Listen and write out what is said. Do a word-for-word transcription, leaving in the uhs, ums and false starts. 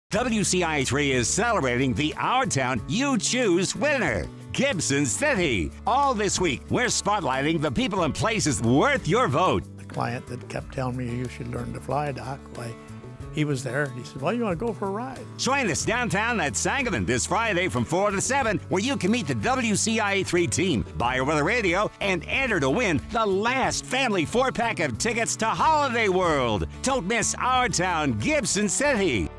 W C I three is celebrating the Our Town You Choose winner, Gibson City. All this week, we're spotlighting the people and places worth your vote. The client that kept telling me you should learn to fly, Doc, why, he was there and he said, well, you want to go for a ride? Join us downtown at Sangamon this Friday from four to seven, where you can meet the W C I three team, buy over the radio, and enter to win the last family four-pack of tickets to Holiday World. Don't miss Our Town, Gibson City.